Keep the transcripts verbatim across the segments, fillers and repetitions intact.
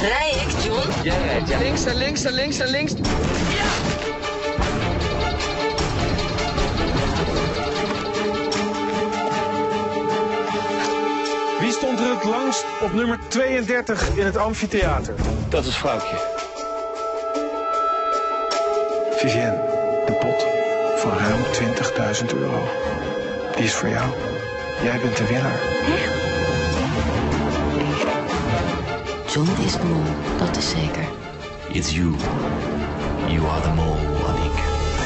Rij ik, John? Jij rijdt, ja. Links en links en links en links. Ja! Wie stond er het langst op nummer tweeëndertig in het amfitheater? Dat is Vrouwtje. Vivienne, de pot van ruim twintigduizend euro. Die is voor jou. Jij bent de winnaar. John is de mol, dat is zeker. It's you. You are the mole, Annick.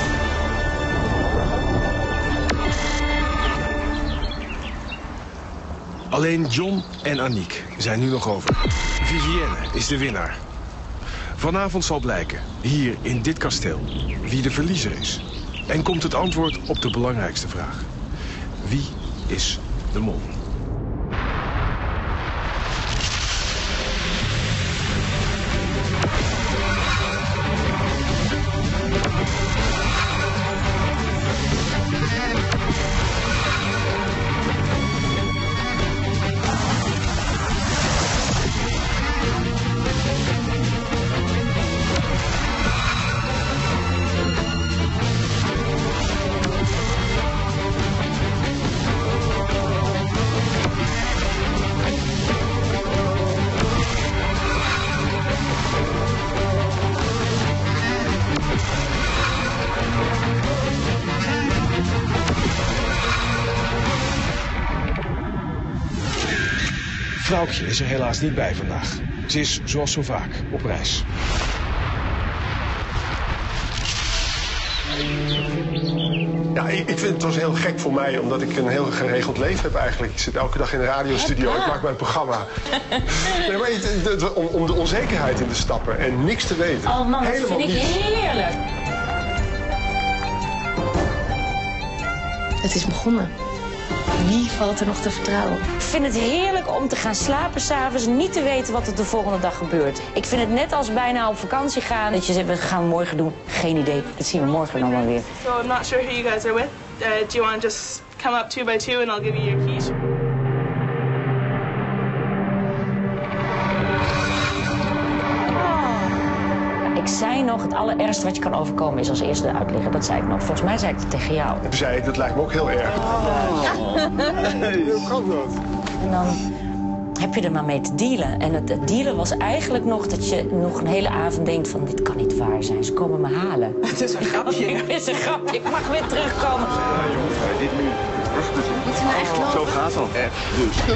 Alleen John en Annick zijn nu nog over. Vivienne is de winnaar. Vanavond zal blijken, hier in dit kasteel, wie de verliezer is. En komt het antwoord op de belangrijkste vraag. Wie is de mol? Vrouwtje is er helaas niet bij vandaag. Ze is, zoals zo vaak, op reis. Ja, ik, ik vind het was heel gek voor mij, omdat ik een heel geregeld leven heb eigenlijk. Ik zit elke dag in de radiostudio, ik maak mijn programma. Nee, maar het, het, het, om, om de onzekerheid in te stappen en niks te weten. Oh man, dat Helemaal vind ik niets. heerlijk. Het is begonnen. Wie valt er nog te vertrouwen? Ik vind het heerlijk om te gaan slapen s'avonds, niet te weten wat er de volgende dag gebeurt. Ik vind het net als bijna op vakantie gaan. Dat je zegt, wat gaan we morgen doen? Geen idee. Dat zien we morgen dan wel weer. So I'm not sure who you guys are with. Uh, do you want to just come up two by two and I'll give you your keys? Ik zei nog, het allerergste wat je kan overkomen is als eerste uitliggen. Dat zei ik nog. Volgens mij zei ik het tegen jou. En toen zei ik, dat lijkt me ook heel erg. Nee, hoe kan dat? En dan heb je er maar mee te dealen. En het, het dealen was eigenlijk nog dat je nog een hele avond denkt van... dit kan niet waar zijn, ze komen me halen. Het is een grapje. Het is een grapje, ik mag weer terugkomen. Ja, jongens, dit nu. Moet je nou echt lopen? Zo gaat dat echt. Dus.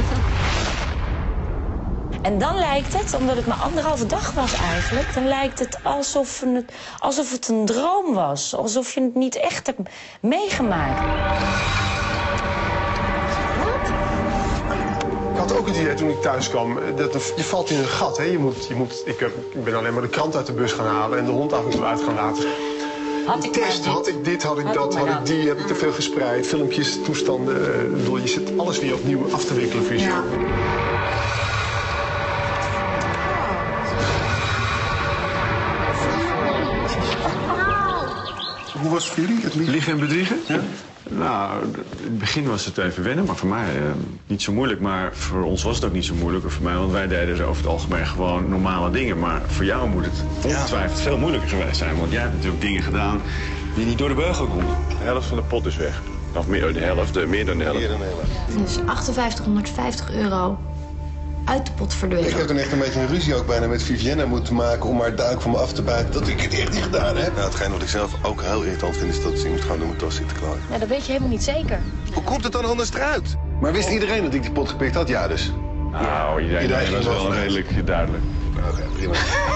En dan lijkt het, omdat het maar anderhalve dag was eigenlijk... dan lijkt het alsof het, alsof het een droom was. Alsof je het niet echt hebt meegemaakt. Ik had ook het idee toen ik thuis kwam, dat er- je valt in een gat. Hè? Je moet, je moet, ik, heb, ik ben alleen maar de krant uit de bus gaan halen en de hond af en toe uit gaan laten. Had ik Test, maar had ik dit, had ik Had dat, ik had maar ik die, heb ik te veel gespreid. Filmpjes, toestanden, eh, ik bedoel, je zit alles weer opnieuw af te wikkelen voor jezelf. Hoe was het voor jullie, het liegen? Liegen en bedriegen? Ja. Nou, in het begin was het even wennen, maar voor mij eh, niet zo moeilijk. Maar voor ons was het ook niet zo moeilijk. Of voor mij, want wij deden over het algemeen gewoon normale dingen. Maar voor jou moet het ongetwijfeld veel moeilijker geweest zijn. Want jij hebt natuurlijk dingen gedaan die niet door de beugel konden. De helft van de pot is weg. Of meer, de helft, meer dan de helft. Meer dan de helft. Dus achtenvijftighonderdvijftig euro uit de pot verdwenen. Ik heb toen echt een beetje een ruzie ook bijna met Vivienne moeten maken om haar duik van me af te buiten dat ik het echt niet gedaan heb. Nou, hetgeen wat ik zelf ook heel irritant vind is dat ze iemand gewoon door mijn tas zitten klaaien. Ja, dat weet je helemaal niet zeker. Hoe komt het dan anders eruit? Maar wist iedereen dat ik die pot gepikt had? Ja, dus. Nou, iedereen Iedereen was ging wel wel vanuit. redelijk duidelijk. Oké, prima.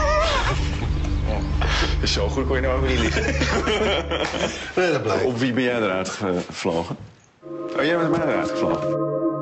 Dus zo goed kon je nou ook niet liegen. Nee, dat blijkt. Op wie ben jij eruit gevlogen? Oh, jij bent mij eruit gevlogen.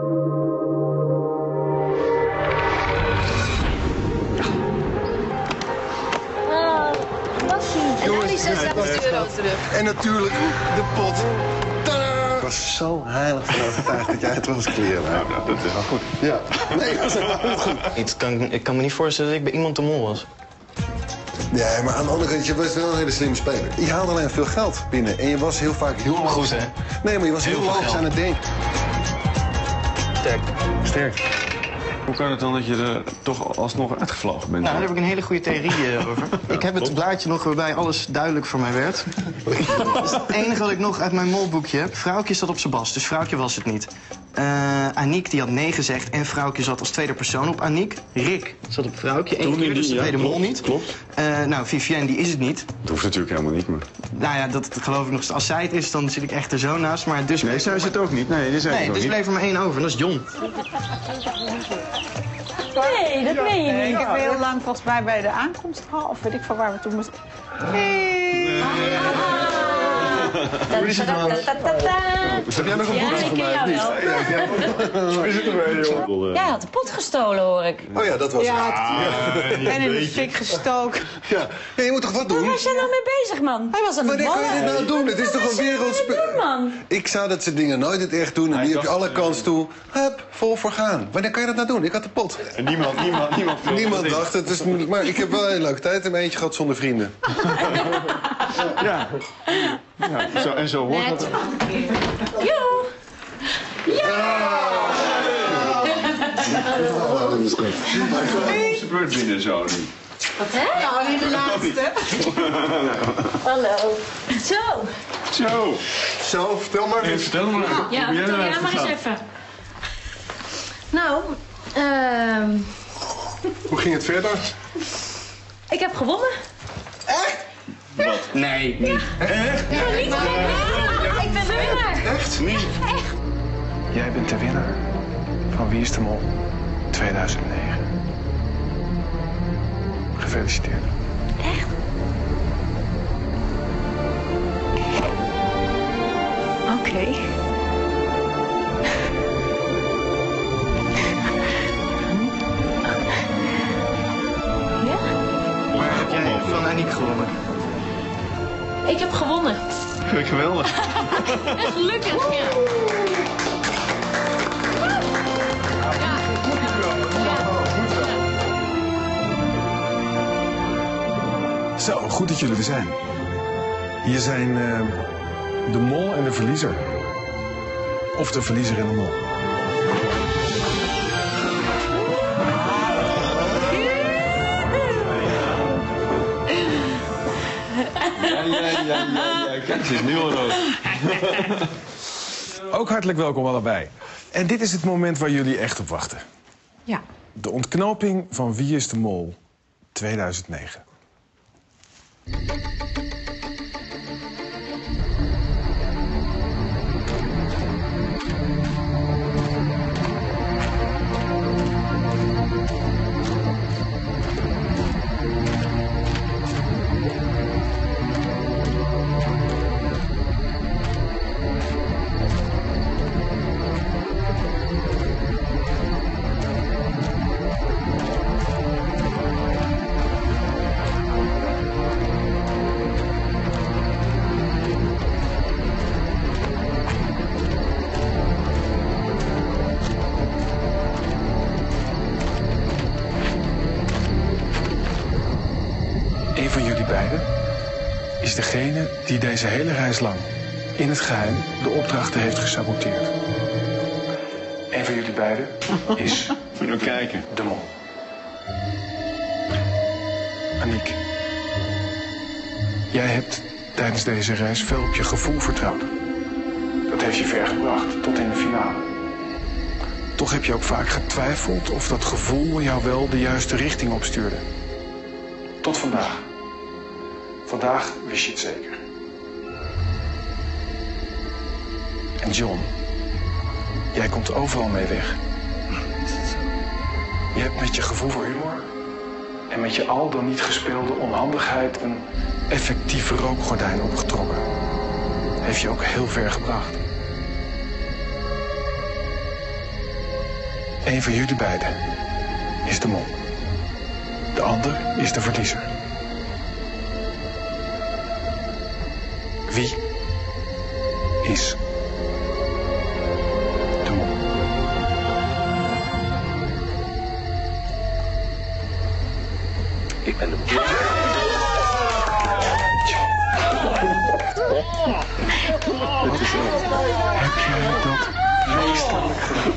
Die zesduizend euro terug. En natuurlijk de pot. Tadaa! Ik was zo heilig van overtuigd dat jij het was kleren. Nou, nou, dat is wel goed. Ja. Nee, dat is wel goed. Ik kan, ik kan me niet voorstellen dat ik bij iemand de mol was. Ja, maar aan de andere kant, je was wel een hele slimme speler. Je haalde alleen veel geld binnen en je was heel vaak heel logisch. Goed, hè? Nee, maar je was heel, Heel veel logisch geld. aan het denken. Sterk. Sterk. Hoe kan het dan dat je er toch alsnog uitgevlogen bent? Nou, daar heb ik een hele goede theorie uh, over. Ik heb het blaadje nog waarbij alles duidelijk voor mij werd. Dat is het enige wat ik nog uit mijn molboekje heb. Vrouwtje zat op zijn bas, dus vrouwtje was het niet. Uh, Aniek die had nee gezegd en vrouwtje zat als tweede persoon op Aniek. Rick zat op vrouwtje, één keer, dus de tweede mol niet. Klopt. Uh, nou, Vivienne die is het niet. Dat hoeft natuurlijk helemaal niet, maar... Nou ja, dat geloof ik nog. Als zij het is, dan zit ik echt er zo naast. Maar dus nee, zij is het ook niet. Nee, dus nee, dus bleef er maar één over en dat is John. Nee, dat meen je niet. Ik heb heel lang volgens mij bij de aankomst gehad, of weet ik van waar we toen moesten. Hey. Hoe is het dan? Heb jij nog een boekje voor mij? Hoe is het ermee, joh? Jij had de pot gestolen, hoor ik. Oh ja, dat was ja, het. Ja, en in de fik gestoken. Ja. Ja, je moet toch wat doen? Waar was jij nou mee bezig, man? Hij was aan het ballen. Wanneer kan je dit nou doen? Het is toch een wereldspel. Ik zou dat soort dingen nooit in het echt doen. En hier heb je alle kans toe. Hup, vol voor gaan. Wanneer kan je dat nou doen? Ik had de pot. En niemand, niemand, niemand. Niemand dacht het. Is, maar ik heb wel een hele leuke tijd in mijn eentje gehad zonder vrienden. Ja. Ja, zo, en zo hoort dat. Jo! Ja! Wat gebeurt binnen zo nu? Wat hè? Nou, niet de laatste. Hallo. Zo. Zo. Zo, vertel maar eens. Vertel maar. Ja, vertel jij maar eens even. Nou, ehm... hoe ging het verder? Ik heb gewonnen. Echt? Wat? Nee, niet. Ja. Echt? Ja, niet. Ja, ik ben de winnaar. Echt? Niet? Echt. Jij bent de winnaar van Wie is de Mol tweeduizend negen. Gefeliciteerd. Echt? Oké. Okay. Ja? Maar heb jij van Aniek gewonnen? Ik heb gewonnen. Geweldig. Gelukkig, ja. Zo, goed dat jullie er zijn. Hier zijn uh, de mol en de verliezer. Of de verliezer en de mol. Ja, ja, ja, ja, ja. Kijk, ze is nu al rood. Ook hartelijk welkom allebei. En dit is het moment waar jullie echt op wachten. Ja. De ontknoping van Wie is de Mol tweeduizend negen. Een van jullie beiden is degene die deze hele reis lang in het geheim de opdrachten heeft gesaboteerd. Een van jullie beiden is... Moet je kijken. De mol. Aniek, jij hebt tijdens deze reis veel op je gevoel vertrouwd. Dat heeft je ver gebracht tot in de finale. Toch heb je ook vaak getwijfeld of dat gevoel jou wel de juiste richting opstuurde. Tot vandaag. Vandaag wist je het zeker. En John, jij komt overal mee weg. Je hebt met je gevoel voor humor en met je al dan niet gespeelde onhandigheid een effectieve rookgordijn opgetrokken. Heeft je ook heel ver gebracht. Eén van jullie beiden is de mol. De ander is de verliezer. Wie is de mol? Ik ben de mol. Heb jij dat Meesterlijk gedaan.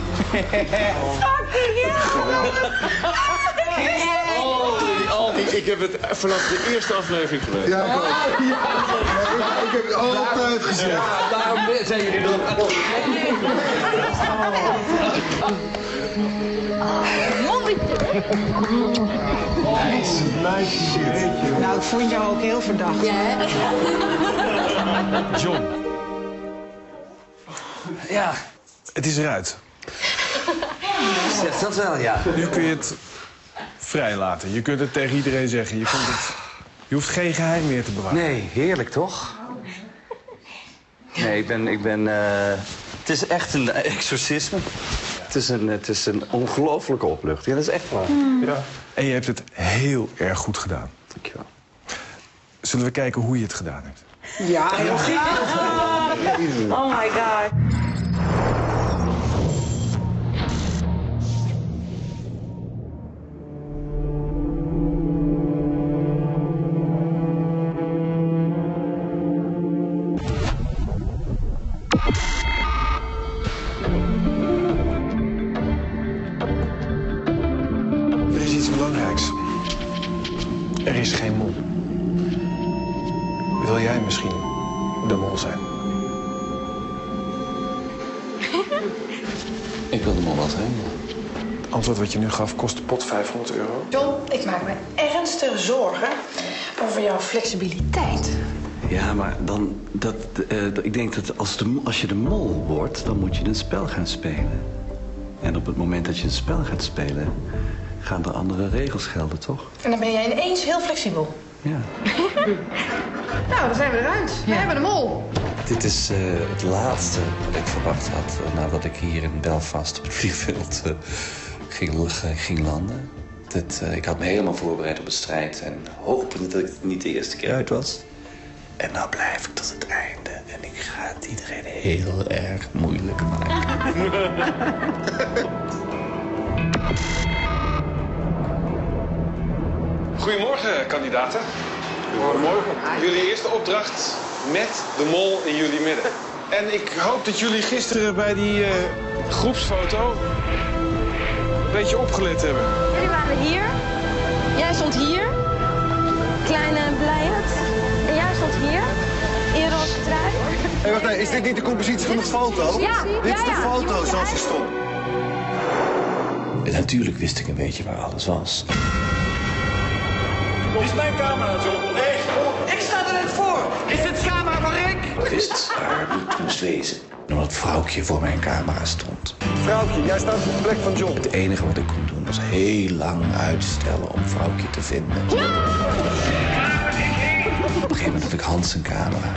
Oh, ik, ik heb het vanaf de eerste aflevering gelezen. Ja, ik ook. Ja, ik heb het altijd gezegd. Ja, daarom zijn jullie dan... Nice, nice shit. Nou, ik vond jou ook heel verdacht. Ja, hè? John. Ja. Het is eruit. Zeg dat wel, ja. Nu kun je het vrijlaten. Je kunt het tegen iedereen zeggen. Je, kunt het... je hoeft geen geheim meer te bewaren. Nee, heerlijk toch? Nee, ik ben... Ik ben uh... Het is echt een exorcisme. Het is een, het is een ongelofelijke opluchting. Dat is echt waar. Mm. Ja. En je hebt het heel erg goed gedaan. Dankjewel. Zullen we kijken hoe je het gedaan hebt? Ja, heel goed. Oh my god. Er is iets belangrijks. Er is geen mol. Wil jij misschien de mol zijn? Ik wil de mol wel zijn, ja. Het antwoord wat je nu gaf kost de pot vijfhonderd euro. John, ik maak me ernstig zorgen over jouw flexibiliteit. Ja, maar dan... Dat, uh, ik denk dat als, de, als je de mol wordt, dan moet je een spel gaan spelen. En op het moment dat je een spel gaat spelen, gaan er andere regels gelden, toch? En dan ben jij ineens heel flexibel. Ja. Nou, dan zijn we eruit. We hebben de mol. Dit is uh, het laatste wat ik verwacht had nadat ik hier in Belfast op het vliegveld uh, ging, ging landen. Dit, uh, ik had me helemaal voorbereid op de strijd en hopende dat ik het niet de eerste keer uit was. En nou blijf ik tot het einde en ik ga het iedereen heel erg moeilijk maken. Goedemorgen, kandidaten. Goedemorgen. Jullie eerste opdracht met de mol in jullie midden. En ik hoop dat jullie gisteren bij die uh, groepsfoto een beetje opgelet hebben. Jullie waren hier. Jij stond hier. Kleine blijheid. En jij stond hier. In je roze trui. Hey, wacht even, is dit niet de compositie van de foto? Ja, Dit is ja, de ja. foto zoals die stond. En natuurlijk wist ik een beetje waar alles was. Dit is mijn camera, John. Nee, Ik sta er net voor. Is dit camera van Rick? Ik wist waar het moest wezen. Omdat het vrouwtje voor mijn camera stond. Vrouwtje, jij staat op de plek van John. Het enige wat ik kon doen was heel lang uitstellen om vrouwtje te vinden. Op een gegeven moment had ik Hans zijn camera.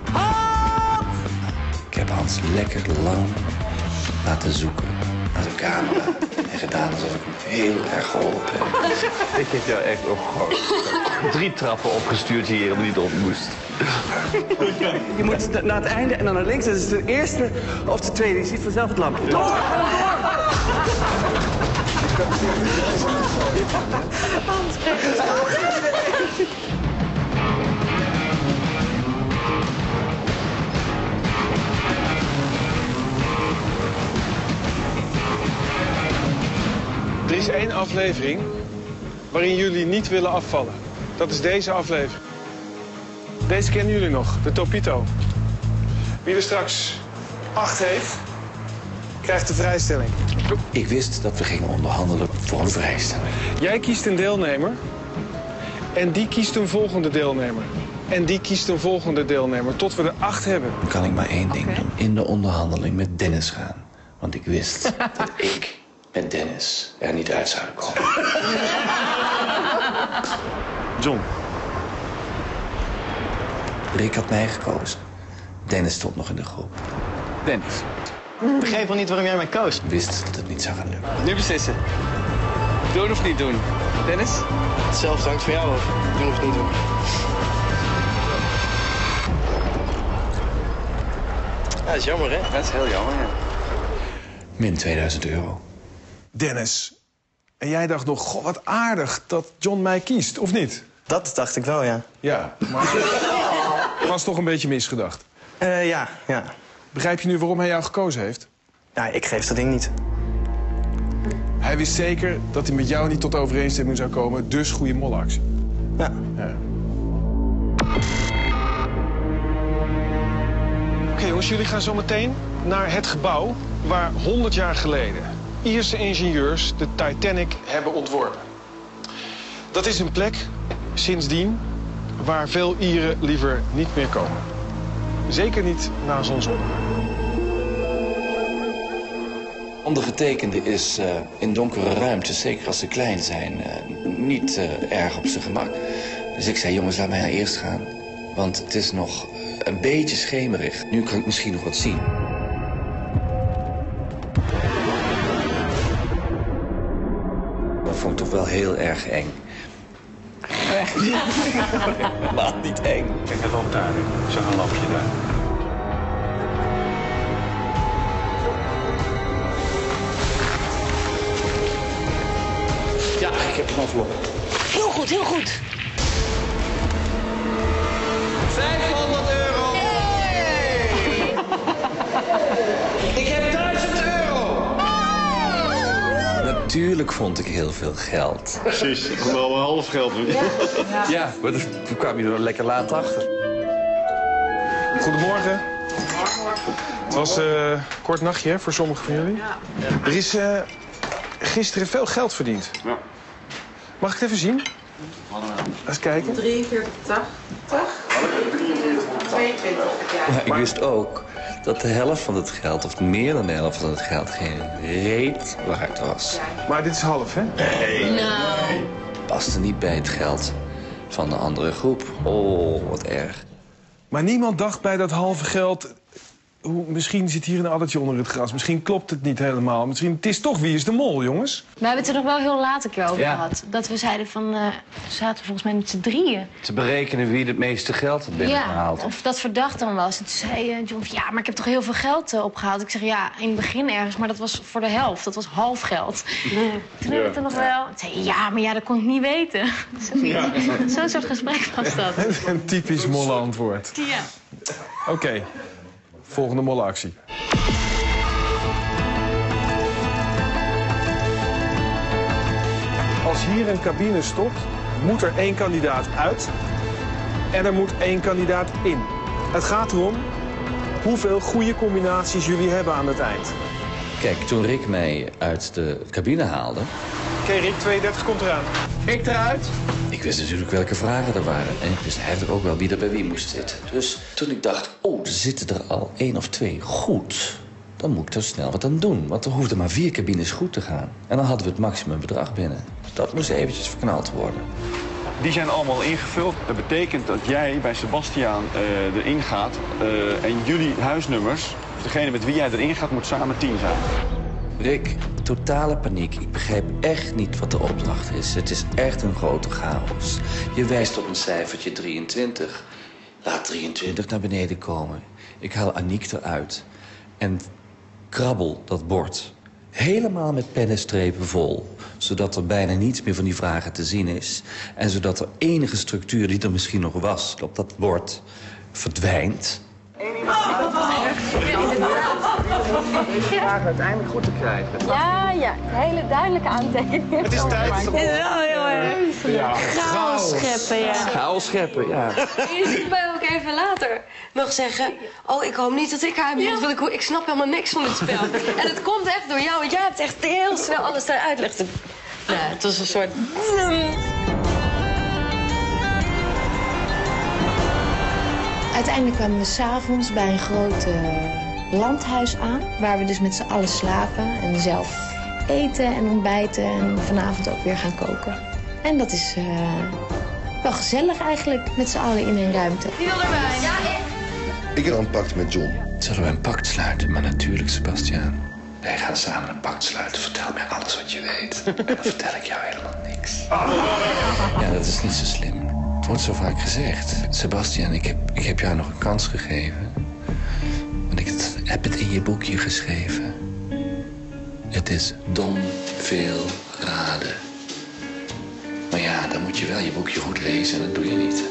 Ik heb Hans lekker lang laten zoeken naar zijn camera. En gedaan alsof ik hem heel erg geholpen heb. Ik heb jou echt ook gewoon drie trappen opgestuurd hier om niet op moest. Je moet naar het einde en dan naar links. Dat is de eerste of de tweede. Je ziet vanzelf het lampje. Door, door! Er is één aflevering waarin jullie niet willen afvallen. Dat is deze aflevering. Deze kennen jullie nog, de Topito. Wie er straks acht heeft, krijgt de vrijstelling. Ik wist dat we gingen onderhandelen voor een vrijstelling. Jij kiest een deelnemer en die kiest een volgende deelnemer. En die kiest een volgende deelnemer, tot we er acht hebben. Dan kan ik maar één ding doen. In de onderhandeling met Dennis gaan. Want ik wist dat ik met Dennis er niet uit zou komen. John. Rick had mij gekozen. Dennis stond nog in de groep. Dennis, ik begreep wel niet waarom jij mij koos. Ik wist dat het niet zou gaan lukken. Nu beslissen. Doen of niet doen? Dennis? Hetzelfde hangt van jou af. Doen of niet doen. Ja, dat is jammer, hè? Dat is heel jammer, ja. Min tweeduizend euro. Dennis. En jij dacht nog, goh, wat aardig dat John mij kiest, of niet? Dat dacht ik wel, ja. Ja, maar was toch een beetje misgedacht. Uh, ja, ja. Begrijp je nu waarom hij jou gekozen heeft? Ja, ik geef dat ding niet. Hij wist zeker dat hij met jou niet tot overeenstemming zou komen, dus goede molactie. Ja. ja. Oké okay, jongens, jullie gaan zo meteen naar het gebouw waar honderd jaar geleden Ierse ingenieurs de Titanic hebben ontworpen. Dat is een plek, sindsdien, waar veel Ieren liever niet meer komen. Zeker niet na zonsondergang. Ondergetekende is uh, in donkere ruimtes, zeker als ze klein zijn, uh, niet uh, erg op zijn gemak. Dus ik zei, jongens, laat mij nou eerst gaan. Want het is nog een beetje schemerig. Nu kan ik misschien nog wat zien. Dat vond ik toch wel heel erg eng. Maar niet eng. Kijk, het loopt daar. Ik zag een lampje daar. Ja, ik heb een envelop. Heel goed, heel goed. vijfhonderd euro! Hey! Ik heb duizend euro! Natuurlijk vond ik heel veel geld. Precies, ik vond al een half geld. Ja, ja maar daar kwam je er lekker laat achter. Goedemorgen. Het was uh, een kort nachtje hè, voor sommigen van jullie. Ja. Er is uh, gisteren veel geld verdiend. Ja. Mag ik het even zien? Eens kijken. drieënveertig, tachtig. tweeëntwintig, ja. Maar ik wist ook dat de helft van het geld, of meer dan de helft van het geld, geen reet waard was. Maar dit is half, hè? Nee. Nou. Paste niet bij het geld van de andere groep. Oh, wat erg. Maar niemand dacht bij dat halve geld... Hoe, misschien zit hier een addertje onder het gras. Misschien klopt het niet helemaal. Misschien, het is toch Wie is de Mol, jongens? We hebben het er nog wel heel laat een keer over Ja. gehad. Dat we zeiden van, uh, we zaten volgens mij met z'n drieën. Te berekenen wie het meeste geld had binnengehaald. Ja, of dat verdacht dan was. En toen zei uh, John, ja, maar ik heb toch heel veel geld uh, opgehaald. Ik zeg, ja, in het begin ergens, maar dat was voor de helft. Dat was half geld. Nee. Toen heb ik er nog wel... Toen zei, ja, maar ja, dat kon ik niet weten. Ja. Zo'n soort gesprek was dat. Een typisch molle antwoord. Ja. Oké, okay. Volgende mollenactie. Als hier een cabine stopt, moet er één kandidaat uit en er moet één kandidaat in. Het gaat erom hoeveel goede combinaties jullie hebben aan het eind. Kijk, toen Rick mij uit de cabine haalde... Oké, okay, Rick, tweeëndertig komt eraan. Ik eruit. Ik wist natuurlijk welke vragen er waren. En ik wist eigenlijk ook wel wie er bij wie moest zitten. Dus toen ik dacht, oh, er zitten er al één of twee goed... dan moet ik er snel wat aan doen. Want er hoefden maar vier cabines goed te gaan. En dan hadden we het maximumbedrag binnen. Dat moest eventjes verknald worden. Die zijn allemaal ingevuld. Dat betekent dat jij bij Sebastiaan uh, erin gaat... Uh, en jullie huisnummers, degene met wie jij erin gaat, moet samen tien zijn. Rick, totale paniek. Ik begrijp echt niet wat de opdracht is. Het is echt een grote chaos. Je wijst op een cijfertje drieëntwintig. Laat drieëntwintig naar beneden komen. Ik haal Aniek eruit. En krabbel dat bord. Helemaal met pennenstrepen vol. Zodat er bijna niets meer van die vragen te zien is. En zodat er enige structuur die er misschien nog was op dat bord verdwijnt. Vragen uiteindelijk goed te krijgen. Ja, ja. Hele duidelijke aantekeningen. Het is tijd. Het is wel heel erg. Ja. Chaos scheppen, ja. Chaos scheppen, ja. Je ziet mij ook even later nog zeggen... oh, ik hoop niet dat ik haar ben, want ik, ik snap helemaal niks van dit spel. En het komt echt door jou, want jij hebt echt heel snel alles eruit leggen. Nou, het was een soort... Uiteindelijk kwamen we 's avonds bij een groot uh, landhuis aan... waar we dus met z'n allen slapen en zelf eten en ontbijten... en vanavond ook weer gaan koken. En dat is uh, wel gezellig eigenlijk, met z'n allen in een ruimte. Wie wil erbij? Ja, ik. Ik heb een pact met John. Zullen we een pact sluiten? Maar natuurlijk, Sebastiaan. Wij gaan samen een pact sluiten. Vertel mij alles wat je weet. En dan vertel ik jou helemaal niks. Ja, dat is niet zo slim. Het wordt zo vaak gezegd. Sebastiaan, ik heb, ik heb jou nog een kans gegeven. Want ik het, heb het in je boekje geschreven. Het is dom veel raden. Maar ja, dan moet je wel je boekje goed lezen en dat doe je niet.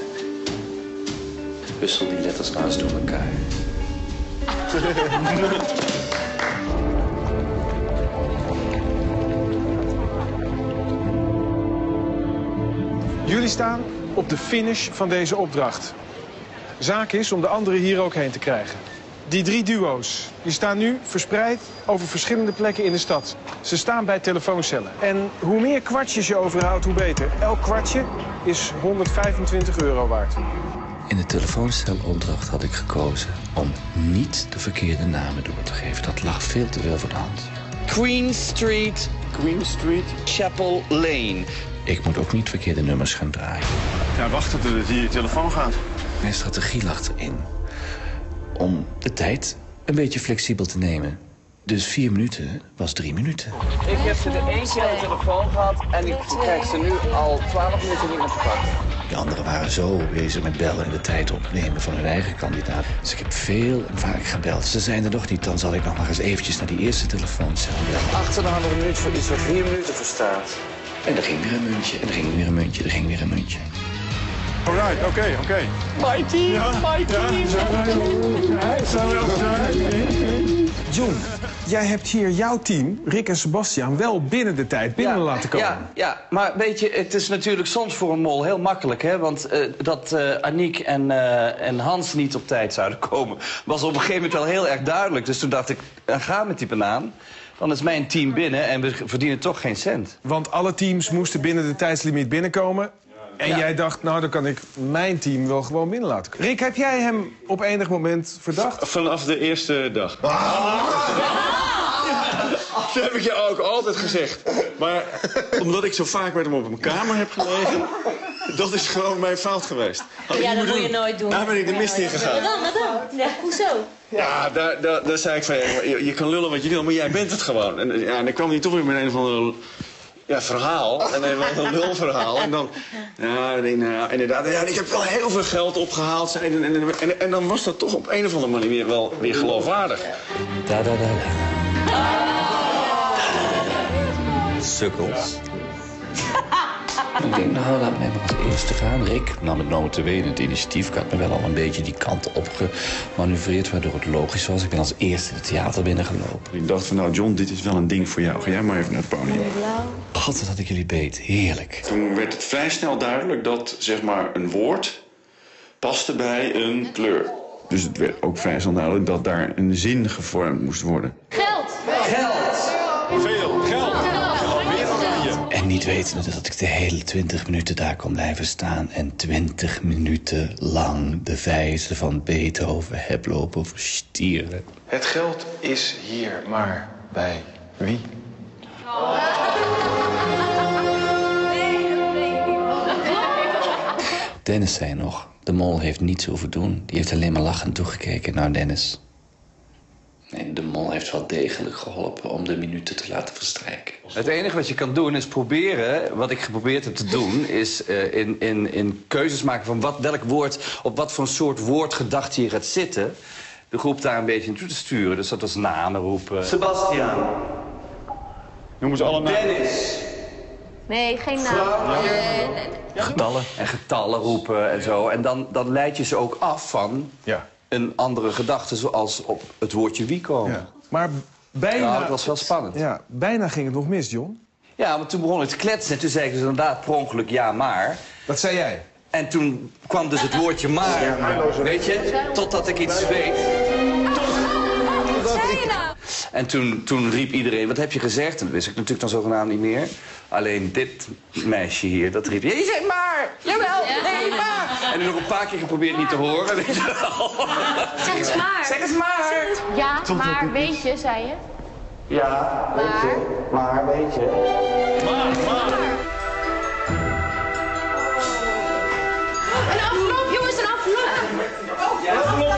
Hussel die letters nou eens door elkaar. Jullie staan op de finish van deze opdracht. Zaak is om de anderen hier ook heen te krijgen. Die drie duo's die staan nu verspreid over verschillende plekken in de stad. Ze staan bij telefooncellen. En hoe meer kwartjes je overhoudt, hoe beter. Elk kwartje is honderdvijfentwintig euro waard. In de telefooncelopdracht had ik gekozen om niet de verkeerde namen door te geven. Dat lag veel te veel voor de hand. Queen Street. Queen Street. Chapel Lane. Ik moet ook niet verkeerde nummers gaan draaien. Ja, wacht tot het hier je telefoon gaat. Mijn strategie lag erin om de tijd een beetje flexibel te nemen. Dus vier minuten was drie minuten. Ik heb ze er één keer aan de telefoon gehad en ik krijg ze nu al twaalf minuten niet meer te pakken. De anderen waren zo bezig met bellen en de tijd opnemen van hun eigen kandidaat. Dus ik heb veel en vaak gebeld. Ze zijn er nog niet, dan zal ik nog maar eens eventjes naar die eerste telefooncel bellen. Acht en een halve minuut voor iets waar vier minuten voor staat. En er ging weer een muntje, en er ging weer een muntje, er ging weer een muntje. Alright, oké, okay, oké. Okay. My team, ja, my team. Ja, John, jij hebt hier jouw team, Rick en Sebastiaan, wel binnen de tijd binnen ja, laten komen. Ja, ja, maar weet je, het is natuurlijk soms voor een mol heel makkelijk, hè? Want uh, dat uh, Aniek en, uh, en Hans niet op tijd zouden komen, was op een gegeven moment wel heel erg duidelijk. Dus toen dacht ik, uh, ga met die banaan. Dan is mijn team binnen en we verdienen toch geen cent. Want alle teams moesten binnen de tijdslimiet binnenkomen. En ja. jij dacht, nou, dan kan ik mijn team wel gewoon binnen laten komen. Rick, heb jij hem op enig moment verdacht? Vanaf de eerste dag. Ah. Dat heb ik je ook altijd gezegd. Maar omdat ik zo vaak met hem op mijn kamer heb gelegen, dat is gewoon mijn fout geweest. Had ja, dat moet je nooit doen. Daar ben ik de mist in gegaan. Wat dan, wat dan? Ja, hoezo? Ja, daar, daar, daar zei ik van, je, je kan lullen wat je wil, maar jij bent het gewoon. En, ja, en dan kwam hij toch weer met een of andere ja, verhaal, en een, een lulverhaal. En dan, ja, nou, inderdaad, ja, ik heb wel heel veel geld opgehaald. En, en, en, en dan was dat toch op een of andere manier wel weer geloofwaardig. Da, da, da, da. Sukkels. Ik denk, nou, laat mij maar als eerste gaan. Rick nam het notabene het initiatief. Ik had me wel al een beetje die kant op gemanoeuvreerd, waardoor het logisch was. Ik ben als eerste het theater binnengelopen. Ik dacht van, nou John, dit is wel een ding voor jou. Ga jij maar even naar het podium. God, wat had ik jullie beet. Heerlijk. Toen werd het vrij snel duidelijk dat, zeg maar, een woord paste bij een kleur. Dus het werd ook vrij snel duidelijk dat daar een zin gevormd moest worden. Geld! Geld! Veel geld! En niet wetende dat ik de hele twintig minuten daar kon blijven staan en twintig minuten lang de wijze van Beethoven heb lopen verstieren. Het geld is hier, maar bij wie? Dennis zei nog, de mol heeft niets hoeven doen. Die heeft alleen maar lachend toegekeken naar Dennis. Nee, de mol heeft wel degelijk geholpen om de minuten te laten verstrijken. Het enige wat je kan doen is proberen, wat ik geprobeerd heb te doen, is uh, in, in, in keuzes maken van wat, welk woord, op wat voor een soort woordgedachte je gaat zitten, de groep daar een beetje naartoe te sturen. Dus dat was namen roepen. Sebastiaan. Noemen ze alle namen. Dennis. Nee, geen naam. Ja. Nee, nee. Getallen. En getallen roepen en zo. En dan, dan leid je ze ook af van ja. een andere gedachte, zoals op het woordje wie komen. Ja. Maar bijna... Ja, dat was wel spannend. Ja, bijna ging het nog mis, John. Ja, want toen begon ik te kletsen en toen zei ik dus inderdaad per ongeluk ja, maar. Wat zei jij? En toen kwam dus het woordje maar, ja, weet je, totdat ik iets weet. Totdat ik... En toen, toen riep iedereen, wat heb je gezegd? En dat wist ik natuurlijk dan zogenaamd niet meer. Alleen dit meisje hier, dat riep, je zei maar, jawel, nee, maar. En toen nog een paar keer geprobeerd niet te horen, weet je wel. Zeg eens maar. Zeg eens maar. Ja, maar weet je, zei je. Ja, weet je, maar weet je. Maar, maar. Een envelop, jongens, een envelop. Ja, een envelop.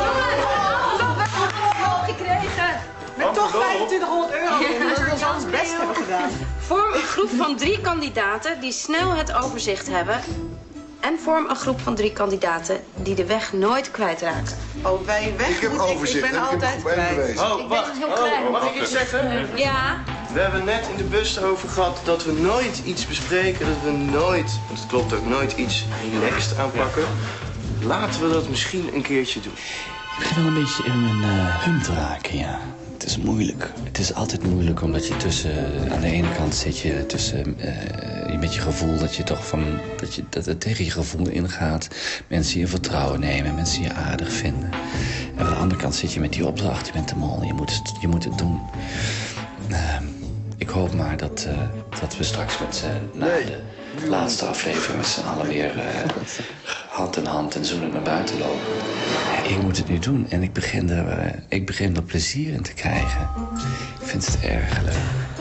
Gekregen. Met toch vijfentwintighonderd euro. Ja. Dat is ons best hebben gedaan. Vorm een groep van drie kandidaten die snel het overzicht hebben. En vorm een groep van drie kandidaten die de weg nooit kwijtraken. Oh, wij weg. Ik heb moet overzicht. Ik, ik ben ik altijd kwijt. Oh, wacht. Oh, mag ik iets zeggen? Ja. We hebben net in de bus erover gehad dat we nooit iets bespreken, dat we nooit, want het klopt ook, nooit iets relaxed aanpakken. Laten we dat misschien een keertje doen. Ik begin wel een beetje in mijn uh, hum te raken, ja. Het is moeilijk. Het is altijd moeilijk omdat je tussen... Aan de ene kant zit je tussen uh, met je gevoel dat je toch van... dat, je, dat het tegen je gevoel ingaat. Mensen je vertrouwen nemen, mensen je aardig vinden. En aan de andere kant zit je met die opdracht, je bent de mol, je moet het, je moet het doen. Uh, ik hoop maar dat, uh, dat we straks met uh, na de laatste aflevering met z'n allen weer uh, hand in hand en zoenen naar buiten lopen. Ja, ik moet het nu doen en ik begin, er, uh, ik begin er plezier in te krijgen. Ik vind het erg leuk.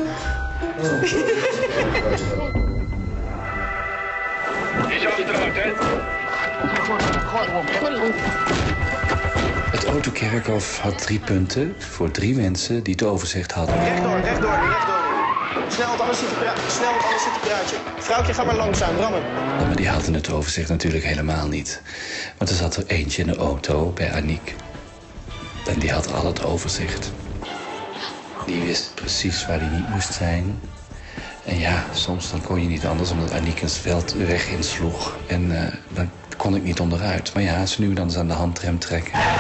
Het Autokerkhof had drie punten voor drie mensen die het overzicht hadden. Rechtdoor, rechtdoor, rechtdoor. Snel, want anders zit je pra- snel, want anders zit je praatje. Vrouwtje, ga maar langzaam, rammen. Maar die hadden het overzicht natuurlijk helemaal niet. Want er zat er eentje in de auto bij Aniek. En die had al het overzicht. Die wist precies waar hij niet moest zijn. En ja, soms dan kon je niet anders, omdat Aniek een veldweg insloeg. En uh, dan kon ik niet onderuit. Maar ja, ze nu dan eens aan de handrem trekken. Hey,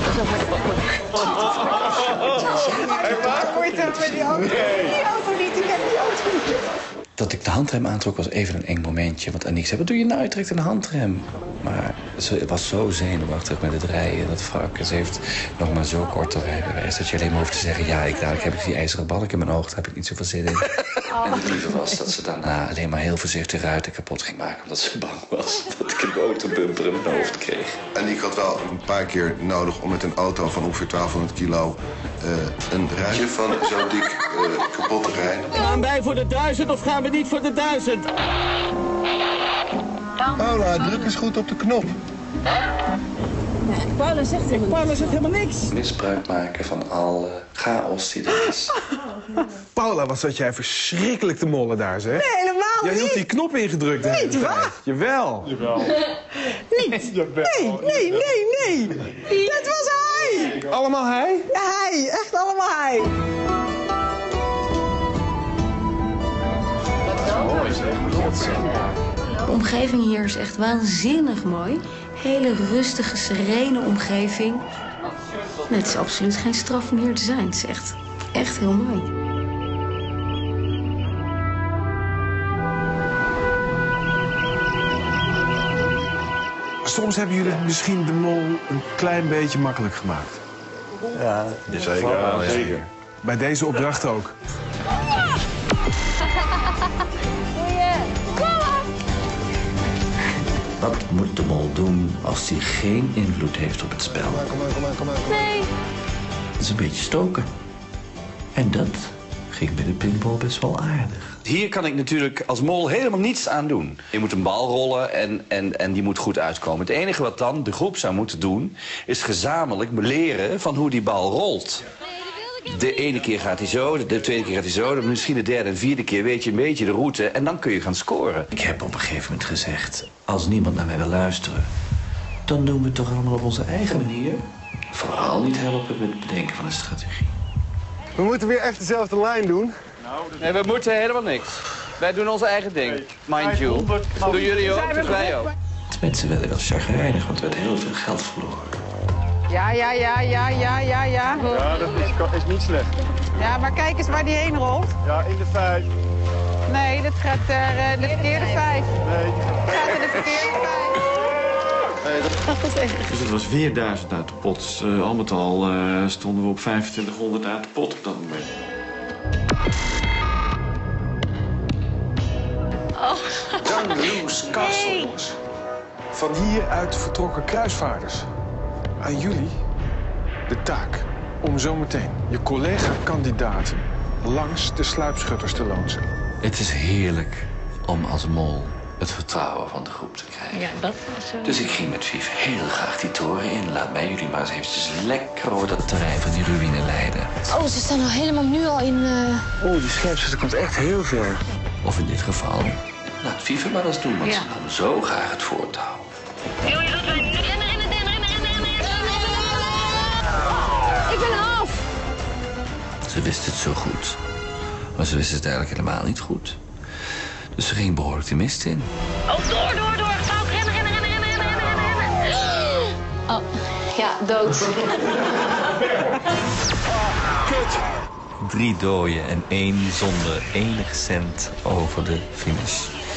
waar kon je dat met die auto? Nee. Die auto niet, ik heb die auto niet. Dat ik de handrem aantrok was even een eng momentje. Want Aniek zei, wat doe je nou? Je trekt een handrem. Maar ze was zo zenuwachtig met het rijden, dat vak. Ze heeft nog maar zo kort te rijbewijs. Dat je alleen maar hoeft te zeggen, ja, ik, dadelijk heb ik die ijzeren balk in mijn oog. Daar heb ik niet zoveel zin in. En het lieve was dat ze daarna alleen maar heel voorzichtig ruiten kapot ging maken. Omdat ze bang was dat ik een autobumper in mijn hoofd kreeg. En ik had wel een paar keer nodig om met een auto van ongeveer twaalfhonderd kilo... Uh, een ruitje van zo dik uh, kapot te rijden. Gaan wij voor de duizend of gaan we niet voor de duizend? Paula, druk eens goed op de knop. Nee, Paula zegt helemaal, Paula zegt helemaal niks. Misbruik maken van alle chaos die er is. Paula, wat zat jij verschrikkelijk te mollen daar, zeg. Nee, helemaal Jij niet. hield die knop ingedrukt de hele Niet tijd. waar? Jawel. Niet. Nee, nee, nee, nee. Dat was hij. Allemaal hij? Ja, hij. Echt allemaal hij. De omgeving hier is echt waanzinnig mooi. Hele rustige, serene omgeving. Nee, het is absoluut geen straf om hier te zijn. Het is echt, echt heel mooi. Soms hebben jullie misschien de mol een klein beetje makkelijk gemaakt. Ja, zeker. Ja, zeker. Bij deze opdracht ook. Wat moet de mol doen als hij geen invloed heeft op het spel? Kom maar, kom maar, kom maar, kom maar. Nee. Dat is een beetje stoken. En dat ging bij de pinball best wel aardig. Hier kan ik natuurlijk als mol helemaal niets aan doen. Je moet een bal rollen en, en, en die moet goed uitkomen. Het enige wat dan de groep zou moeten doen, is gezamenlijk leren van hoe die bal rolt. De ene keer gaat hij zo, de tweede keer gaat hij zo... misschien de derde en vierde keer weet je een beetje de route... en dan kun je gaan scoren. Ik heb op een gegeven moment gezegd, als niemand naar mij wil luisteren... dan doen we het toch allemaal op onze eigen manier. Vooral niet helpen met het bedenken van een strategie. We moeten weer echt dezelfde lijn doen. Nee, we moeten helemaal niks. Wij doen ons eigen ding, mind you. Doen jullie ook, dus wij ook. De mensen werden wel chagrijnig, want er werd heel veel geld verloren. Ja, ja, ja, ja, ja, ja, ja. Ja, dat is, is niet slecht. Ja, maar kijk eens waar die heen rolt. Ja, in de vijf. Nee, dat gaat uh, de verkeerde vijf. Nee, dat gaat in de verkeerde vijf. Dus het was weer duizend uit de pot. Dus, uh, al met al uh, stonden we op vijfentwintighonderd uit de pot op dat moment. Oh. Dunluce Castle, jongens. Van hieruit vertrokken kruisvaarders. Aan jullie de taak om zometeen je collega-kandidaten langs de sluipschutters te loodsen. Het is heerlijk om als mol het vertrouwen van de groep te krijgen. Ja, dat was zo. Dus ik ging met Vief heel graag die toren in. Laat mij jullie maar eens eventjes lekker over dat terrein van die ruïne leiden. Oh, ze staan al helemaal nu al in... Uh... Oh, die scherpschutter komt echt heel ver. Of in dit geval, laat Vief het maar eens doen, want ja. ze nam zo graag het voortouw. Ik ben af! Ze wist het zo goed. Maar ze wist het eigenlijk helemaal niet goed. Dus ze ging behoorlijk de mist in. Oh, door, door, door. Fout, rennen, rennen, rennen, rennen, rennen, rennen, rennen. Oh, ja, dood. Kut! Drie doden en één zonder enig cent over de finish.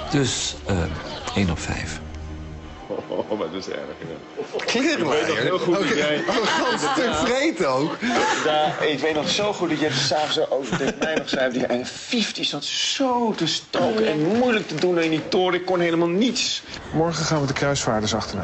Dus uh, één op vijf. Oh, wat is erg, ja. Klerenleier? Ik weet nog heel goed dat jij... Oh, gans stuk vreten ook. Daar, ik weet nog zo goed dat jij s'avonds zo over tegen mij nog zei... En Fief die zat zo te stoken en moeilijk te doen in die toren. Ik kon helemaal niets. Morgen gaan we de kruisvaarders achterna.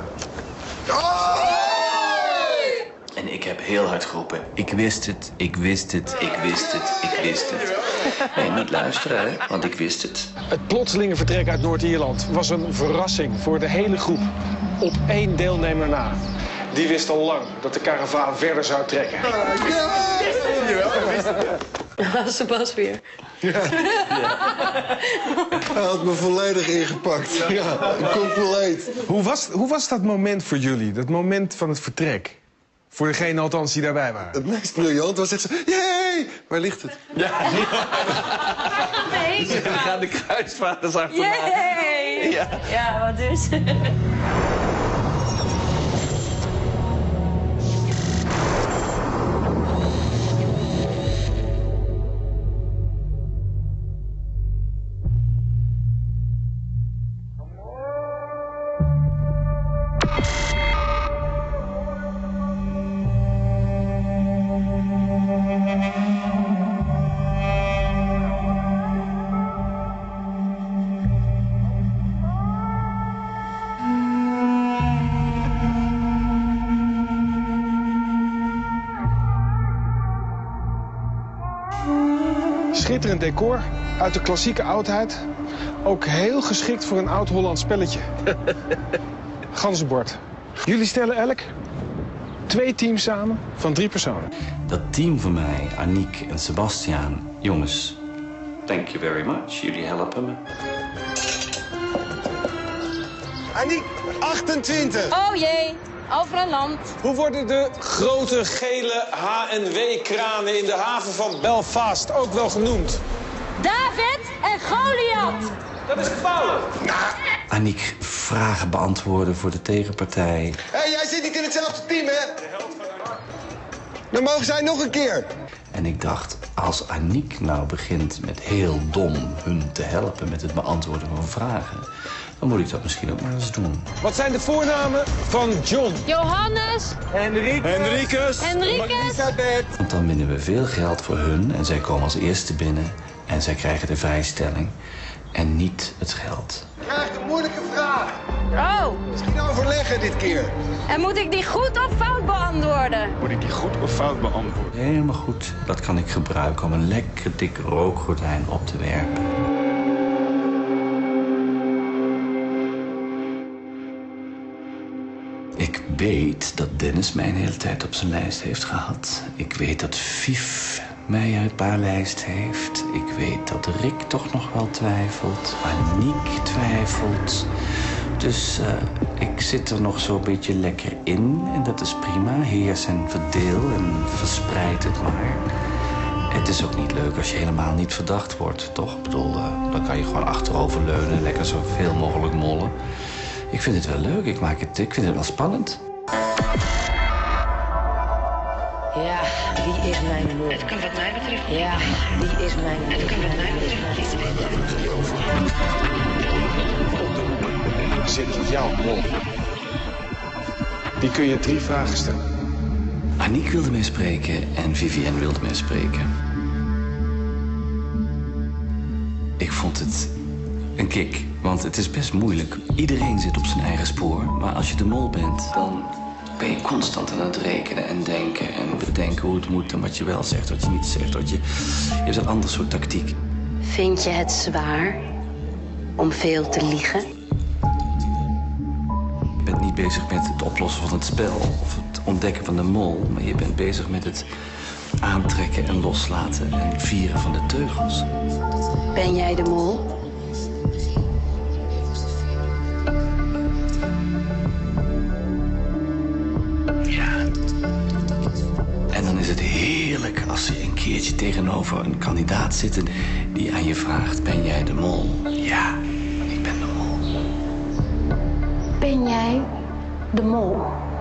En ik heb heel hard geroepen. Ik wist het, ik wist het, ik wist het, ik wist het. Nee, niet luisteren, hè, want ik wist het. Het plotselinge vertrek uit Noord-Ierland was een verrassing voor de hele groep. Op één deelnemer na. Die wist al lang dat de karavaan verder zou trekken. Ja, Sebas weer. Ja. Hij had me volledig ingepakt. Ja, compleet. Hoe was, hoe was dat moment voor jullie? Dat moment van het vertrek? Voor degene althans die daarbij waren. Het meest briljant was echt zo... Jee! Waar ligt het? Ja. Nee. We gaan de kruisvaarders achterna. Yay! Ja. Ja, wat dus? Schitterend decor, uit de klassieke oudheid. Ook heel geschikt voor een oud-Hollands spelletje. Ganzenbord. Jullie stellen elk twee teams samen van drie personen. Dat team van mij, Aniek en Sebastiaan, jongens, thank you very much. Jullie helpen me. Aniek, achtentwintig. Oh jee, over een land. Hoe worden de grote gele H en W-kranen in de haven van Belfast ook wel genoemd? David en Goliath. Dat is fout. Aniek, vragen beantwoorden voor de tegenpartij. Hé, hey, jij zit niet in hetzelfde team, hè? Dan mogen zij nog een keer. En ik dacht, als Aniek nou begint met heel dom hun te helpen met het beantwoorden van vragen, dan moet ik dat misschien ook maar eens doen. Wat zijn de voornamen van John? Johannes. Henrique. Henricus. Henricus. Elisabeth. Want dan winnen we veel geld voor hun en zij komen als eerste binnen en zij krijgen de vrijstelling en niet het geld. Je krijgt een moeilijke vraag. Oh. Misschien overleggen dit keer. En moet ik die goed of fout beantwoorden? Moet ik die goed of fout beantwoorden? Helemaal goed. Dat kan ik gebruiken om een lekker dik rookgordijn op te werpen. Ik weet dat Dennis mij een hele tijd op zijn lijst heeft gehad. Ik weet dat Fief mij uit haar lijst heeft. Ik weet dat Rick toch nog wel twijfelt. Aniek twijfelt. Dus uh, ik zit er nog zo'n beetje lekker in. En dat is prima. Heers en verdeel en verspreid het maar. Het is ook niet leuk als je helemaal niet verdacht wordt, toch? Ik bedoel, uh, dan kan je gewoon achteroverleunen en lekker zoveel mogelijk mollen. Ik vind het wel leuk. Ik, maak het, ik vind het wel spannend. Ja, wie is mijn moeder? Het kan wat mij betreft. Ja, wie is mijn moeder? Het kan wat mij betreft niet weten. Zit jouw mol. Die kun je drie vragen stellen. Aniek wilde mij spreken en Vivienne wilde mij spreken. Ik vond het een kick, want het is best moeilijk. Iedereen zit op zijn eigen spoor, maar als je de mol bent, dan ben je constant aan het rekenen en denken en bedenken hoe het moet en wat je wel zegt, wat je niet zegt. Wat je... je hebt een ander soort tactiek. Vind je het zwaar om veel te liegen? Je bent niet bezig met het oplossen van het spel of het ontdekken van de mol, maar je bent bezig met het aantrekken en loslaten en vieren van de teugels. Ben jij de mol? Ja. En dan is het heerlijk als je een keertje tegenover een kandidaat zit die aan je vraagt, ben jij de mol? Ja, ik ben de mol. Ben jij de mol?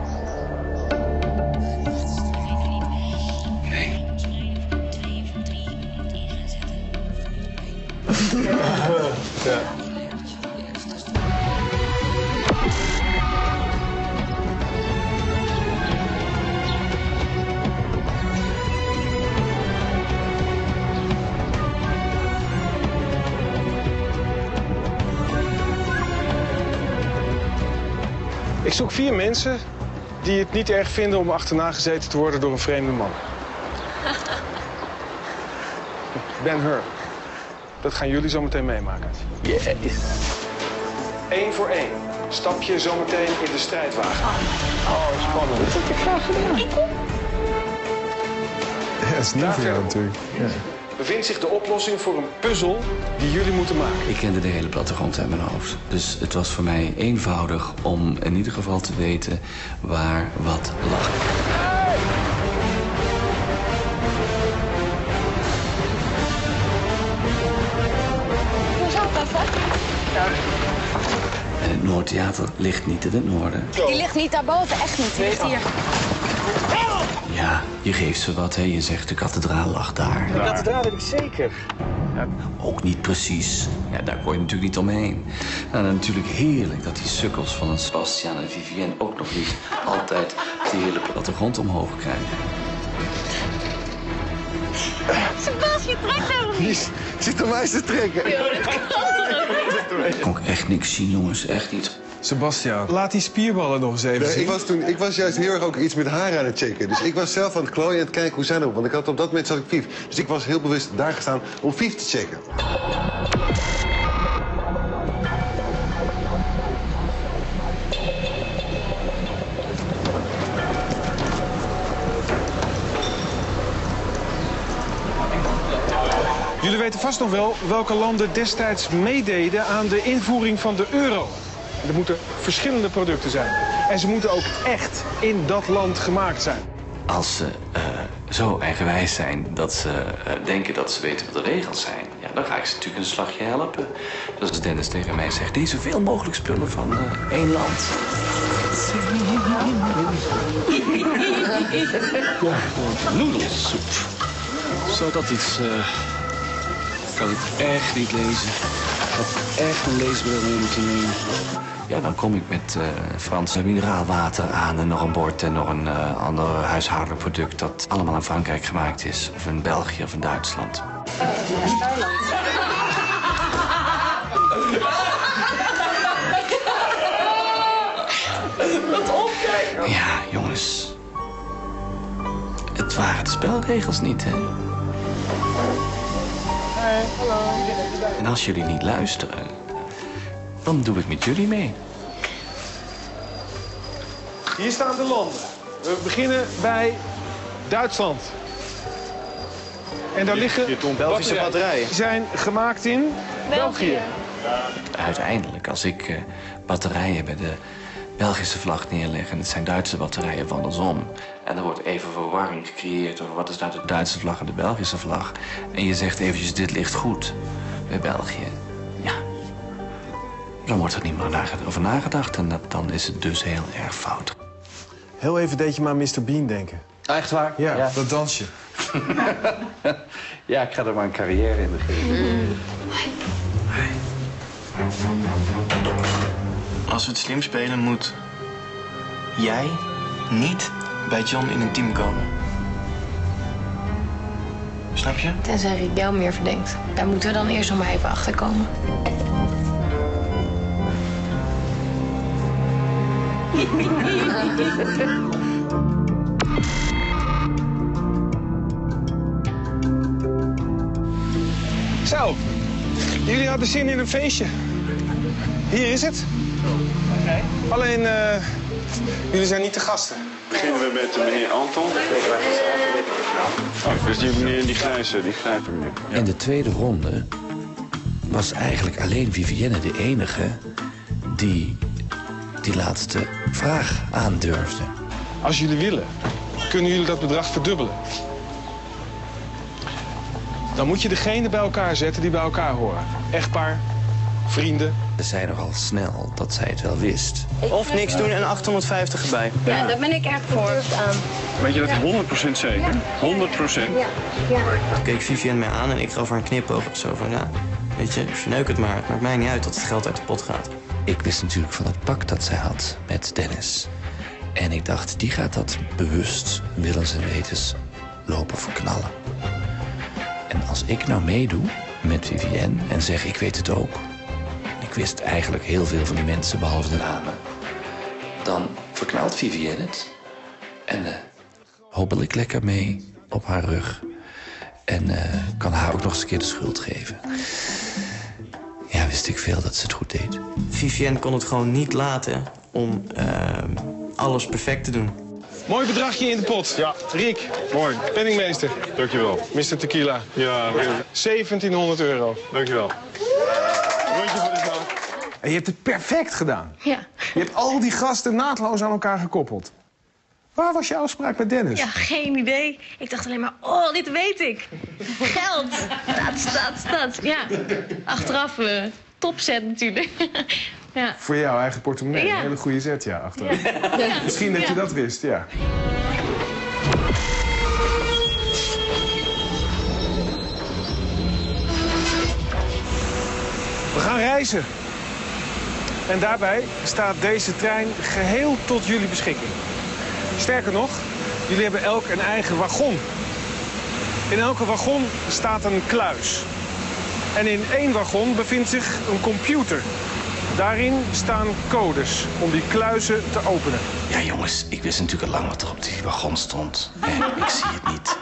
Nee. Ja. Ik zoek vier mensen die het niet erg vinden om achterna gezeten te worden door een vreemde man. Ben-Hur. Dat gaan jullie zo meteen meemaken. Yes. Eén voor één. Stap je zo meteen in de strijdwagen. Oh, spannend. Dat had ik graag gedaan. Ja, dat is nieuw voor jou natuurlijk. Ja. Bevindt zich de oplossing voor een puzzel die jullie moeten maken. Ik kende de hele plattegrond uit mijn hoofd. Dus het was voor mij eenvoudig om in ieder geval te weten waar wat lag. Hoe zou dat even? Ja. En het Noordtheater ligt niet in het noorden. Die ligt niet daarboven, echt niet. Die ligt hier. Ja, je geeft ze wat, hè. Je zegt de kathedraal lag daar. De kathedraal weet ik zeker. Ja, ook niet precies. Ja, daar kon je natuurlijk niet omheen. Nou, dan natuurlijk heerlijk dat die sukkels van een Sebastian en Vivienne ook nog niet altijd die hele plattegrond omhoog krijgen. Sebastian, trek daar niet. Zit om mij te trekken. Ik kon echt niks zien, jongens. Echt niet. Sebastian, laat die spierballen nog eens even Nee, zien. ik, was toen, ik was juist heel erg ook iets met haar aan het checken. Dus ik was zelf aan het klooien en aan het kijken hoe zij erop. Want ik had op dat moment zat ik Vief. Dus ik was heel bewust daar gestaan om Vief te checken. Jullie weten vast nog wel welke landen destijds meededen aan de invoering van de euro. Er moeten verschillende producten zijn. En ze moeten ook echt in dat land gemaakt zijn. Als ze uh, zo eigenwijs zijn dat ze uh, denken dat ze weten wat de regels zijn... Ja, dan ga ik ze natuurlijk een slagje helpen. Dus als Dennis tegen mij zegt, die zoveel mogelijk spullen van uh, één land. Ja, noedelsoep. Zou dat iets... Uh... kan ik echt niet lezen. Ik had echt een leesbril mee moeten nemen. Ja, dan kom ik met uh, Frans mineraalwater aan en nog een bord en nog een uh, ander huishoudelijk product dat allemaal in Frankrijk gemaakt is. Of in België of in Duitsland. Wat opkijken. Ja, jongens. Het waren de spelregels niet, hè? Hey, hallo. En als jullie niet luisteren, dan doe ik met jullie mee. Hier staan de landen. We beginnen bij Duitsland. En daar liggen Belgische batterijen. Die zijn gemaakt in België. Uiteindelijk, als ik uh, batterijen bij de Belgische vlag neerleg en het zijn Duitse batterijen van andersom. En er wordt even verwarring gecreëerd over wat is nou de Duitse vlag en de Belgische vlag. En je zegt eventjes, dit ligt goed bij België. Ja, dan wordt er niet meer over nagedacht en dat, dan is het dus heel erg fout. Heel even deed je maar mister Bean denken. Echt waar? Ja, ja. Dat dansje. Ja, ik ga er maar een carrière in beginnen. Als we het slim spelen, moet jij niet bij John in een team komen. Snap je? Tenzij Rick jou meer verdenkt. Daar moeten we dan eerst nog maar even achter komen. Zo, jullie hadden zin in een feestje. Hier is het. Okay. Alleen, uh, jullie zijn niet de gasten. Beginnen we met de meneer Anton. Oh, dus die meneer, die grijze, die grijze meneer. Ja. In de tweede ronde was eigenlijk alleen Vivienne de enige die die laatste vraag aandurfde. Als jullie willen, kunnen jullie dat bedrag verdubbelen. Dan moet je degene bij elkaar zetten die bij elkaar horen. Echtpaar, vrienden. Ze zei nogal snel dat zij het wel wist. Of niks doen en achthonderdvijftig erbij. Ja, ja, daar ben ik echt voor. Weet je dat honderd procent zeker? honderd procent? Ja. Ja. Toen keek Vivienne mij aan en ik gaf haar een knipoog of zo van ja, weet je, verneuk het maar. Het maakt mij niet uit dat het geld uit de pot gaat. Ik wist natuurlijk van het pak dat zij had met Dennis. En ik dacht, die gaat dat bewust, willens en wetens, lopen verknallen. En als ik nou meedoe met Vivienne en zeg, ik weet het ook. Ik wist eigenlijk heel veel van die mensen, behalve de namen. dan verknalt Vivienne het. En uh, hobbel ik lekker mee op haar rug. En uh, kan haar ook nog eens een keer de schuld geven. Ja, wist ik veel dat ze het goed deed. Vivienne kon het gewoon niet laten om uh, alles perfect te doen. Mooi bedragje in de pot. Ja. Riek. Mooi. Penningmeester. Dankjewel. mister Tequila. Ja, zeventienhonderd euro. dankjewel. Rondje voor de zaal. En je hebt het perfect gedaan. Ja. Je hebt al die gasten naadloos aan elkaar gekoppeld. Waar was je afspraak met Dennis? Ja, geen idee. Ik dacht alleen maar, oh, dit weet ik. Geld. Dat, dat, dat. Ja. Achteraf, uh, topzet natuurlijk. Ja. Voor jouw eigen portemonnee. Ja. Een hele goede zet, ja, achteraf. Ja. Ja. Misschien dat je Ja. dat wist, ja. We gaan reizen. En daarbij staat deze trein geheel tot jullie beschikking. Sterker nog, jullie hebben elk een eigen wagon. In elke wagon staat een kluis. En in één wagon bevindt zich een computer. Daarin staan codes om die kluizen te openen. Ja, jongens, ik wist natuurlijk al lang wat er op die wagon stond. En ik zie het niet.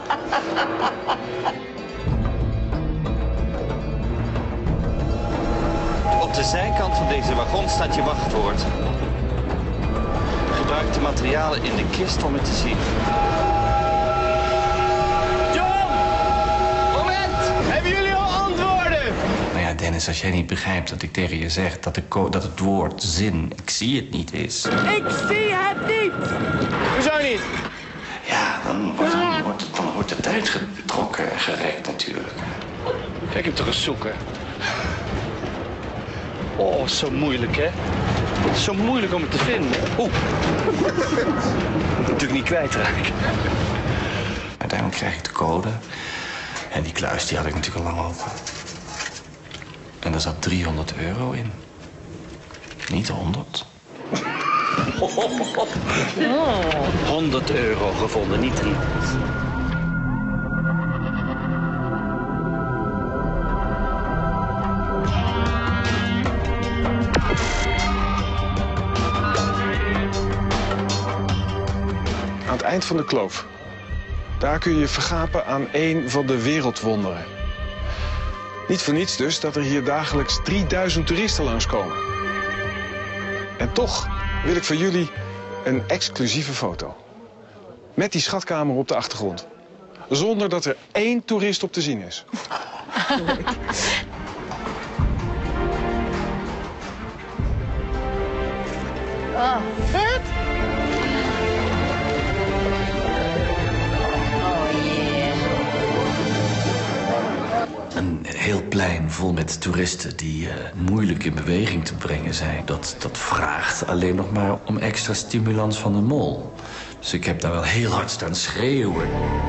Op de zijkant van deze wagon staat je wachtwoord. Gebruik de materialen in de kist om het te zien. John! Moment! Hebben jullie al antwoorden? Nou ja, Dennis, als jij niet begrijpt dat ik tegen je zeg dat, de co- dat het woord zin, ik zie het niet is. Ik zie het niet! Hoezo niet? Ja, dan wordt, dan wordt, dan wordt de tijd getrokken en gerekt natuurlijk. Kijk hem toch eens zoeken. Oh, zo moeilijk, hè? Zo moeilijk om het te vinden. Oeh. Natuurlijk niet kwijtraken. Uiteindelijk krijg ik de code. En die kluis die had ik natuurlijk al lang open. En daar zat driehonderd euro in. Niet honderd. honderd euro gevonden, niet driehonderd. Aan het eind van de kloof. Daar kun je je vergapen aan één van de wereldwonderen. Niet voor niets dus dat er hier dagelijks drieduizend toeristen langskomen. En toch wil ik voor jullie een exclusieve foto. Met die schatkamer op de achtergrond. Zonder dat er één toerist op te zien is. Oh, vet! Een heel plein vol met toeristen die uh, moeilijk in beweging te brengen zijn. Dat, dat vraagt alleen nog maar om extra stimulans van de mol. Dus ik heb daar wel heel hard staan schreeuwen.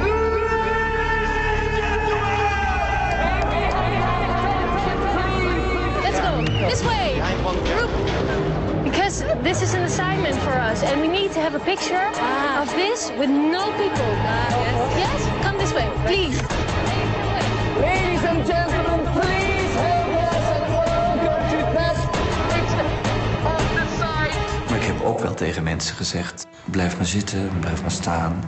Let's go. This way. Group. Because this is an assignment for us. And we need to have a picture ah. of this with no people. Ah, yes. Yes? Come this way, please. Ladies and gentlemen, please help us and welcome to best picture of the site. Maar ik heb ook wel tegen mensen gezegd, blijf maar zitten, blijf maar staan.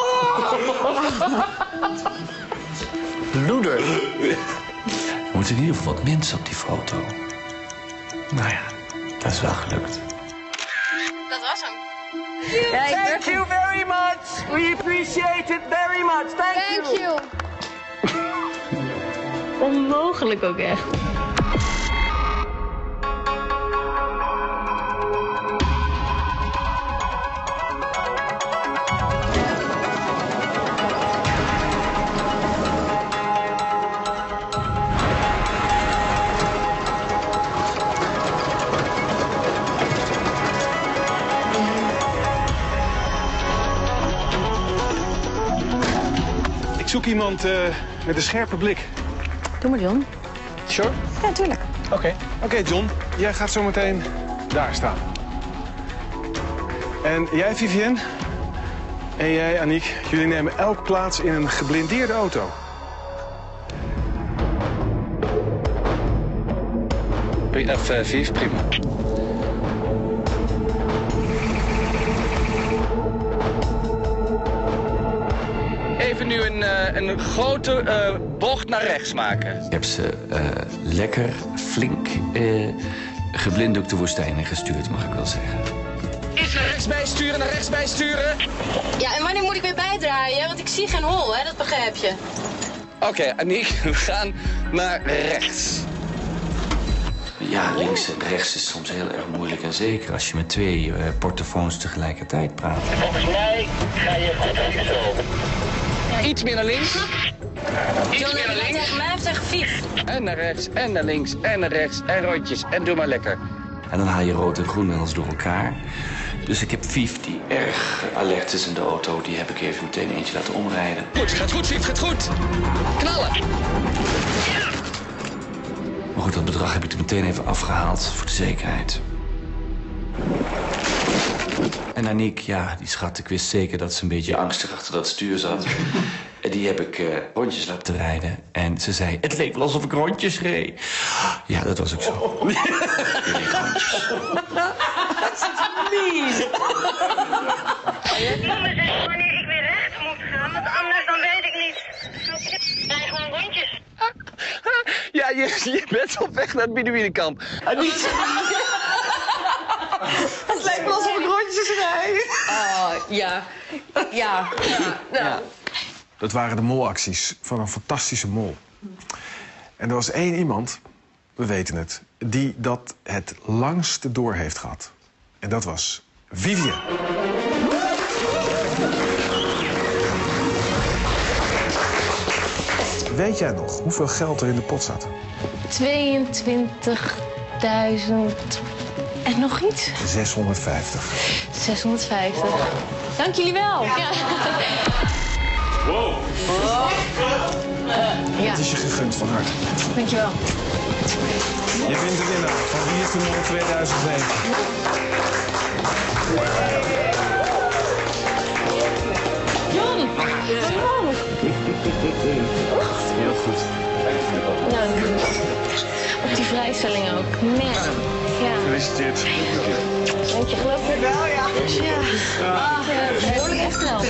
Loeder. Er moeten in ieder geval wat mensen op die foto. Nou ja, dat is wel gelukt. Dat was hem. Thank you very much. We appreciate it very much. Thank, Thank you. you. Onmogelijk ook echt. Ik zoek iemand uh, met een scherpe blik. Doe maar, John. Sure? Ja, tuurlijk. Oké. Okay. Oké, okay, John. Jij gaat zo meteen daar staan. En jij, Vivienne? En jij, Aniek, jullie nemen elk plaats in een geblindeerde auto. F vijf, prima. nu een, uh, een grote uh, bocht naar rechts maken. Ik heb ze uh, lekker, flink, uh, geblinddoekte woestijn ingestuurd, mag ik wel zeggen. Iets naar rechts bijsturen, naar rechts bijsturen. Ja, en wanneer moet ik weer bijdraaien? Want ik zie geen hol, hè? Dat begrijp je. Oké, okay, Aniek, we gaan naar rechts. Ja, links en rechts is soms heel erg moeilijk. En zeker als je met twee uh, portofoons tegelijkertijd praat. Volgens mij ga je goed zo. Iets meer naar links. Iets John, meer naar links. Tegen mij heeft tegen Fief. En naar rechts, en naar links, en naar rechts, en rondjes. En doe maar lekker. En dan haal je rood en groen wel eens door elkaar. Dus ik heb Fief, die erg alert is in de auto. Die heb ik even meteen eentje laten omrijden. Goed, gaat goed, Fief, gaat goed. Knallen. Maar goed, dat bedrag heb ik er meteen even afgehaald voor de zekerheid. En Aniek, ja, die schat, ik wist zeker dat ze een beetje angstig achter dat stuur zat. En die heb ik uh, rondjes laten rijden. En ze zei, het leek wel alsof ik rondjes reed. Ja, dat was ook zo. Oh. Dat is lief. Mama zegt wanneer ik weer recht moet gaan, want anders dan weet ik niet. Ik rij gewoon rondjes. Ja, je, je bent op weg naar het Biduïnekamp. Aniek. Het lijkt wel alsof ik rondjes rijd. Oh, ja. Ja. Ja. Nou. Ja. Dat waren de molacties van een fantastische mol. En er was één iemand, we weten het, die dat het langste door heeft gehad. En dat was Vivienne. Weet jij nog hoeveel geld er in de pot zat? tweeëntwintigduizend en nog iets? zeshonderdvijftig. zeshonderdvijftig. Dank jullie wel. Ja. Wow. Ja. Het is je gegund van harte. Dankjewel. Je bent de winnaar van Wie is de Mol tweeduizend negen. John! Hallo! Heel goed. Dank. Op die vrijstelling ook. Man. Ja. Gefeliciteerd. Dank je, geloof ik wel, ja. Ja. Ah, behoorlijk echt wel.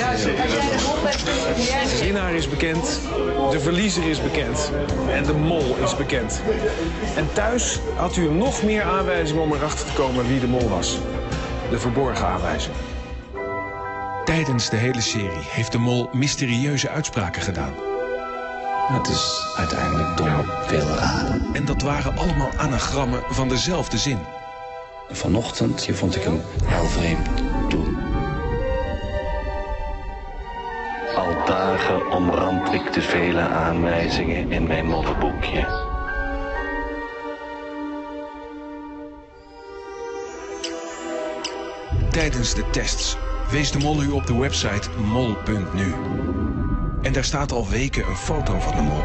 De winnaar is bekend, de verliezer is bekend en de mol is bekend. En thuis had u nog meer aanwijzingen om erachter te komen wie de mol was. De verborgen aanwijzing. Tijdens de hele serie heeft de mol mysterieuze uitspraken gedaan. Het is uiteindelijk dom veel raden. En dat waren allemaal anagrammen van dezelfde zin. Vanochtend vond ik hem heel vreemd doen. Al dagen omrand ik de vele aanwijzingen in mijn mollenboekje. Tijdens de tests wees de mol u op de website mol punt nu. En daar staat al weken een foto van de mol.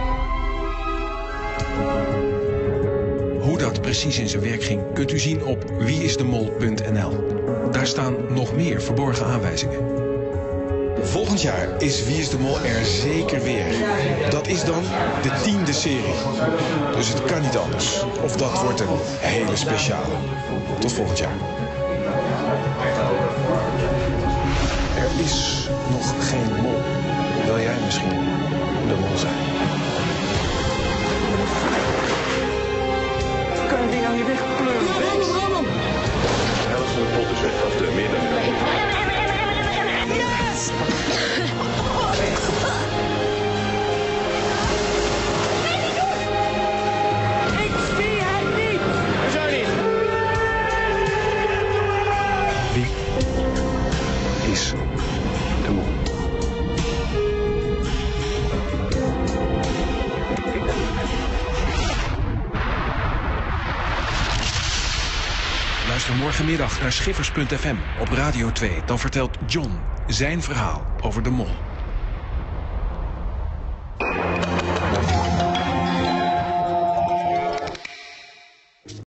Hoe dat precies in zijn werk ging, kunt u zien op wie is de mol punt n l. Daar staan nog meer verborgen aanwijzingen. Volgend jaar is Wie is de Mol er zeker weer. Dat is dan de tiende serie. Dus het kan niet anders. Of dat wordt een hele speciale. Tot volgend jaar. Er is nog geen mol. Wil jij misschien de mol zijn? Kan het ding nou niet wegpleuren? Waarom? De helft van de pot is weg, of de midden. Yes! Ik zie het niet! Hoezo niet? Wie is de mol? Luister morgenmiddag naar Schiffers punt f m op Radio twee. Dan vertelt John zijn verhaal over de mol.